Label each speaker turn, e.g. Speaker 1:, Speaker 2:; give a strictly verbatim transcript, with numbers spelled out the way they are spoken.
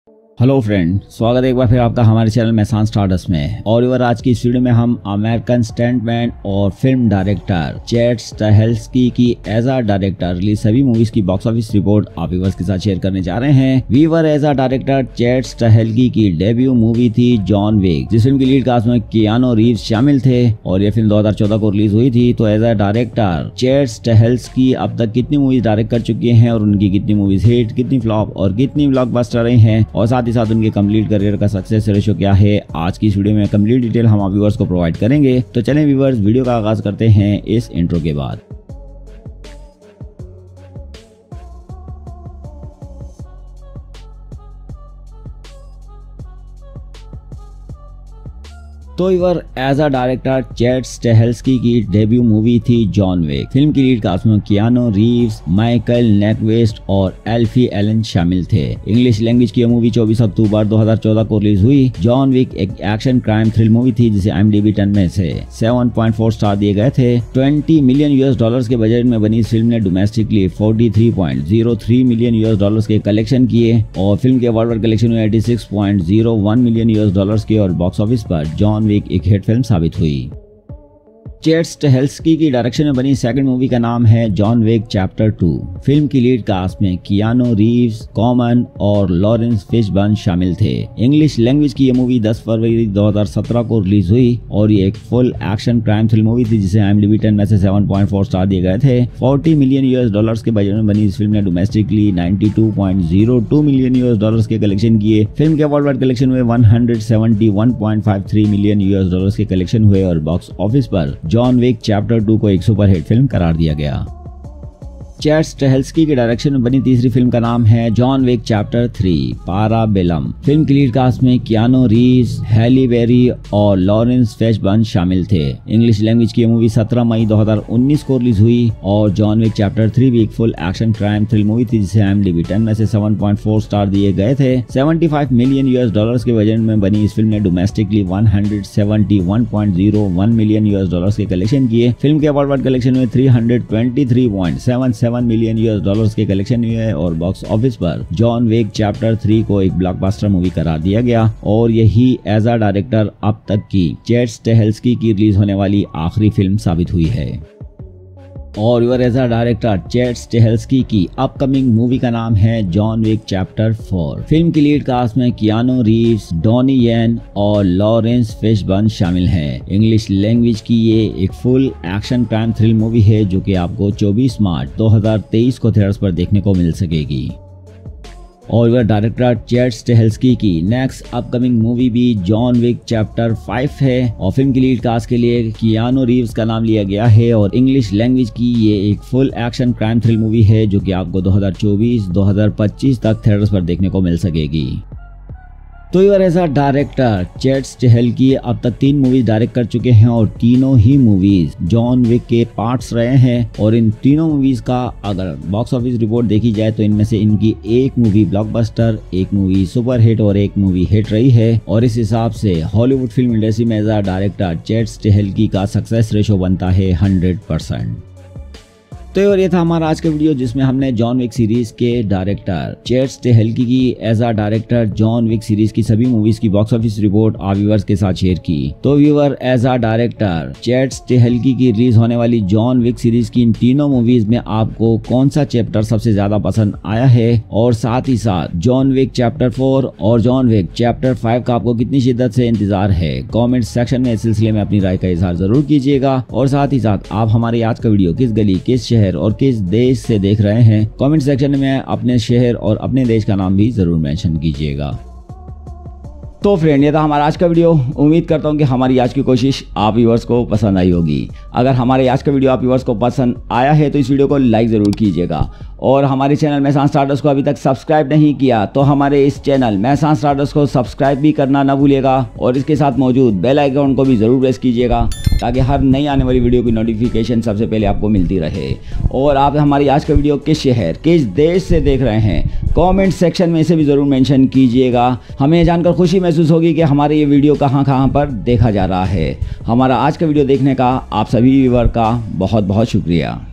Speaker 1: Hello friend, स्वागत है एक बार फिर आपका हमारे चैनल मेहसान स्टारडस्ट में। और इवर आज की इस वीडियो में हम अमेरिकन स्टंटमैन और फिल्म डायरेक्टर चैड स्टाहेल्स्की की एज अ डायरेक्टर रिलीज सभी मूवीज की बॉक्स ऑफिस रिपोर्ट आप व्यूअर्स के साथ शेयर करने जा रहे हैं। वीवर as a director Chad Stahelski की डेब्यू मूवी थी जॉन विक, जिस फिल्म की लीड कास्ट में कियानो रीव्स शामिल थे और ये फिल्म दो हज़ार चौदह को रिलीज हुई थी। तो as a director Chad Stahelski अब तक कितनी मूवीज डायरेक्ट कर चुके हैं और उनकी कितनी मूवीज हिट, कितनी फ्लॉप और कितनी ब्लॉकबस्टर रही हैं, और साथ ही साथ उनके कंप्लीट करियर का सक्सेस रेशियो क्या है, आज की इस वीडियो में कंप्लीट डिटेल हम आप व्यूअर्स को प्रोवाइड करेंगे। तो चलें व्यूअर्स, वीडियो का आगाज करते हैं इस इंट्रो के बाद। तो इवर as a director Chad Stahelski की डेब्यू मूवी थी जॉन विक। फिल्म की लीड कास्ट में कियानो रीव्स, माइकल नेकवेस्ट और एल्फी एलन शामिल थे। इंग्लिश लैंग्वेज की यह मूवी चौबीस अक्टूबर दो हज़ार चौदह को रिलीज हुई। जॉन विक एक एक्शन क्राइम थ्रिल मूवी थी जिसे आईएमडीबी टेन में से सात पॉइंट चार स्टार दिए गए थे। बीस मिलियन यूएस डॉलर्स के बजट में बनी इस फिल्म ने डोमेस्टिकली तैंतालीस पॉइंट शून्य तीन मिलियन यूएस डॉलर्स के कलेक्शन किए और फिल्म के वर्ल्ड वाइड कलेक्शन में छियासी पॉइंट शून्य एक मिलियन यूएस डॉलर्स के और बॉक्स ऑफिस पर जॉन विक एक हिट फिल्म साबित हुई। चैड स्टाहेल्स्की की डायरेक्शन में बनी सेकंड मूवी का नाम है John Wick chapter two. Film की लीड कास्ट में कियानो रीव्स, कॉमन और लॉरेंस फिशबर्न शामिल थे। इंग्लिश लैंग्वेज की यह मूवी दस फरवरी दो हज़ार सत्रह को रिलीज हुई और ये एक full action crime thrill movie थी जिसे आईएमडीबी टेन में से सात पॉइंट चार स्टार दिए गए थे। चालीस मिलियन यूएस डॉलर्स के बजट में बनी इस फिल्म ने डोमेस्टिकली बानवे पॉइंट शून्य दो मिलियन यूएस डॉलर्स के कलेक्शन किए। फिल्म के वर्ल्ड वाइड कलेक्शन में एक सौ इकहत्तर पॉइंट तिरेपन मिलियन यूएस डॉलर्स के कलेक्शन हुए और बॉक्स ऑफिस पर जॉन विक चैप्टर टू को एक सुपर हिट फिल्म करार दिया गया। चैड स्टाहेल्स्की के डायरेक्शन में बनी तीसरी फिल्म का नाम है John Wick chapter three Parabellum. Film की लीड कास्ट में कियानो रीव्स, हैली बेरी और लॉरेंस फिशबर्न शामिल थे। इंग्लिश लैंग्वेज की मूवी सत्रह मई दो हज़ार उन्नीस को रिलीज हुई और जॉन विक चैप्टर थ्री भी एक full action crime thrill movie थी जिसे आईएमडीबी टेन में से सात पॉइंट चार स्टार दिए गए थे। पचहत्तर मिलियन यूएस डॉलर्स के बजट में बनी इस फिल्म ने डोमेस्टिकली एक सौ इकहत्तर पॉइंट शून्य एक मिलियन यूएस डॉलर्स के कलेक्शन किए। फिल्म के वर्ल्ड वाइड कलेक्शन में तीन सौ तेईस पॉइंट सात सात मिलियन यूएस डॉलर्स के कलेक्शन हुए और बॉक्स ऑफिस पर जॉन विक चैप्टर थ्री को एक ब्लॉकबस्टर मूवी करार दिया गया और यही एज अ डायरेक्टर अब तक की चैड स्टाहेल्स्की की रिलीज होने वाली आखिरी फिल्म साबित हुई है। और यूर as a director Chad Stahelski की अपकमिंग मूवी का नाम है John Wick chapter four. Film की लीड कास्ट में कियानो रीव्स, डॉनी येन और लॉरेंस फिशबर्न शामिल हैं। इंग्लिश लैंग्वेज की ये एक full action crime thrill movie है जो कि आपको चौबीस मार्च दो हज़ार तेईस को थिएटर्स पर देखने को मिल सकेगी। और वह डायरेक्टर चैड स्टाहेल्स्की की नेक्स्ट अपकमिंग मूवी भी जॉन विक चैप्टर फाइव है और फिल्म की लीड कास्ट के लिए कियानो रीव्स का नाम लिया गया है और इंग्लिश लैंग्वेज की ये एक full action crime thrill movie है जो कि आपको दो हज़ार चौबीस दो हज़ार पच्चीस तक थिएटर्स पर देखने को मिल सकेगी। तो यूर as a director Chad Stahelski अब तक तीन मूवीज डायरेक्ट कर चुके हैं और तीनों ही मूवीज जॉन विक के पार्ट्स रहे हैं और इन तीनों मूवीज का अगर बॉक्स ऑफिस रिपोर्ट देखी जाए तो इनमें से इनकी एक मूवी ब्लॉकबस्टर, एक मूवी सुपर हिट और एक मूवी हिट रही है और इस हिसाब से हॉलीवुड फिल्म इंडस्ट्री में as a director Chad Stahelski का सक्सेस रेशो बनता है हंड्रेड परसेंट। तो और ये था हमारा आज का वीडियो जिसमें हमने जॉन विक सीरीज के डायरेक्टर चैड स्टाहेल्स्की की as a director John Wick series की सभी मूवीज की बॉक्स ऑफिस रिपोर्ट आप व्यूअर्स के साथ शेयर की। तो viewer as a director Chad Stahelski की रिलीज होने वाली जॉन विक सीरीज की इन तीनों मूवीज में आपको कौन सा चैप्टर सबसे ज्यादा पसंद आया है और साथ ही साथ जॉन विक चैप्टर फोर और जॉन विक चैप्टर फाइव का आपको कितनी शिद्दत से इंतजार है, कॉमेंट सेक्शन में इस सिलसिले में अपनी राय का इजहार जरूर कीजिएगा। और साथ ही साथ आप हमारे आज का वीडियो किस गली, किस शहर और किस देश से देख रहे हैं, कमेंट सेक्शन में अपने शहर और अपने देश का नाम भी जरूर मेंशन कीजिएगा। तो फ्रेंड, ये था हमारा आज का वीडियो। उम्मीद करता हूँ कि हमारी आज की कोशिश आप व्यूअर्स को पसंद आई होगी। अगर हमारे आज का वीडियो आप व्यूअर्स को पसंद आया है तो इस वीडियो को लाइक ज़रूर कीजिएगा और हमारे चैनल मेहसान स्टारडस्ट को अभी तक सब्सक्राइब नहीं किया तो हमारे इस चैनल मेहसान स्टारडस्ट को सब्सक्राइब भी करना ना भूलिएगा और इसके साथ मौजूद बेल आइकन को भी ज़रूर प्रेस कीजिएगा ताकि हर नई आने वाली वीडियो की नोटिफिकेशन सबसे पहले आपको मिलती रहे। और आप हमारी आज का वीडियो किस शहर, किस देश से देख रहे हैं, कमेंट सेक्शन में इसे भी ज़रूर मेंशन कीजिएगा। हमें जानकर खुशी महसूस होगी कि हमारे ये वीडियो कहाँ कहाँ पर देखा जा रहा है। हमारा आज का वीडियो देखने का आप सभी व्यूअर का बहुत बहुत शुक्रिया।